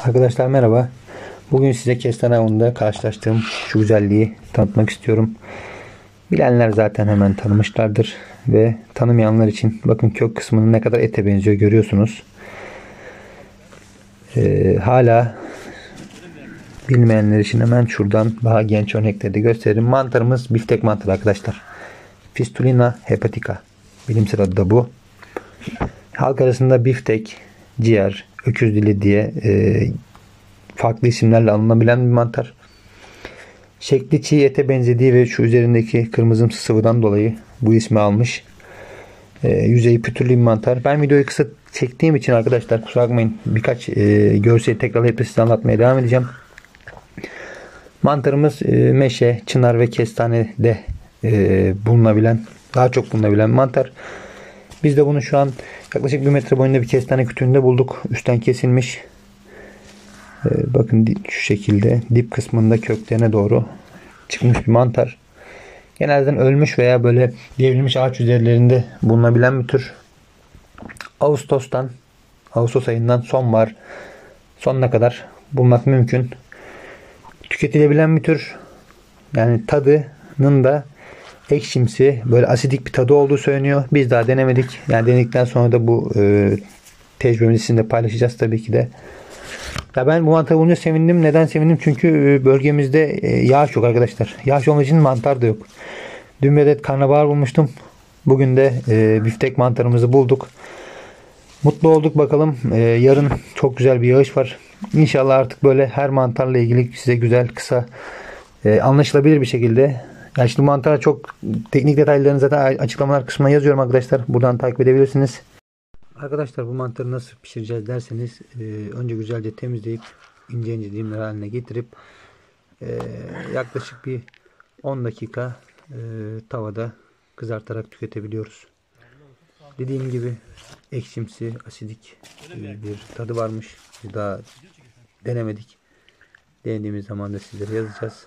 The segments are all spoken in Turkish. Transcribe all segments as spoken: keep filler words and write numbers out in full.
Arkadaşlar merhaba. Bugün size kestane avında karşılaştığım şu güzelliği tanıtmak istiyorum. Bilenler zaten hemen tanımışlardır ve tanımayanlar için bakın kök kısmının ne kadar ete benziyor görüyorsunuz. Ee, hala bilmeyenler için hemen şuradan daha genç örnekleri de göstereyim. Mantarımız biftek mantarı arkadaşlar. Fistulina hepatica. Bilimsel adı da bu. Halk arasında biftek, ciğer, öküz dili diye e, farklı isimlerle anılabilen bir mantar. Şekli çiğ ete benzediği ve şu üzerindeki kırmızımsı sıvıdan dolayı bu ismi almış. E, yüzeyi pütürlü bir mantar. Ben videoyu kısa çektiğim için arkadaşlar kusura bakmayın. Birkaç e, görseli tekrarlayıp size anlatmaya devam edeceğim. Mantarımız e, meşe, çınar ve kestanede e, bulunabilen, daha çok bulunabilen mantar. Biz de bunu şu an yaklaşık bir metre boyunda bir kestane kütüğünde bulduk. Üstten kesilmiş. E, bakın şu şekilde dip kısmında köklerine doğru çıkmış bir mantar. Genelden ölmüş veya böyle devrilmiş ağaç üzerlerinde bulunabilen bir tür. Ağustos'tan, Ağustos ayından sonbahar sonuna kadar bulmak mümkün. Tüketilebilen bir tür. Yani tadının da ekşimsi, böyle asidik bir tadı olduğu söyleniyor. Biz daha denemedik. Yani denedikten sonra da bu e, tecrübemizi sizinle paylaşacağız tabii ki de. Ya ben bu mantarı bulunca sevindim. Neden sevindim? Çünkü bölgemizde yağış yok arkadaşlar. Yağış olmadığı için mantar da yok. Dün bir adet karnabahar bulmuştum. Bugün de e, biftek mantarımızı bulduk. Mutlu olduk bakalım. E, yarın çok güzel bir yağış var. İnşallah artık böyle her mantarla ilgili size güzel, kısa, e, anlaşılabilir bir şekilde. Yani şimdi mantara çok teknik detaylarını zaten açıklamalar kısmına yazıyorum arkadaşlar. Buradan takip edebilirsiniz. Arkadaşlar bu mantarı nasıl pişireceğiz derseniz e, önce güzelce temizleyip ince ince dilimler haline getirip e, yaklaşık bir on dakika e, tavada kızartarak tüketebiliyoruz. Dediğim gibi ekşimsi, asidik e, bir tadı varmış. Biz daha denemedik. Denediğimiz zaman da sizlere yazacağız.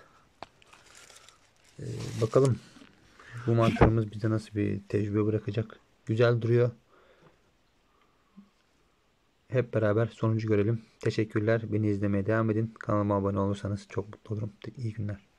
E, bakalım bu mantarımız bize nasıl bir tecrübe bırakacak. Güzel duruyor. Hep beraber sonucu görelim. Teşekkürler. Beni izlemeye devam edin. Kanalıma abone olursanız çok mutlu olurum. İyi günler.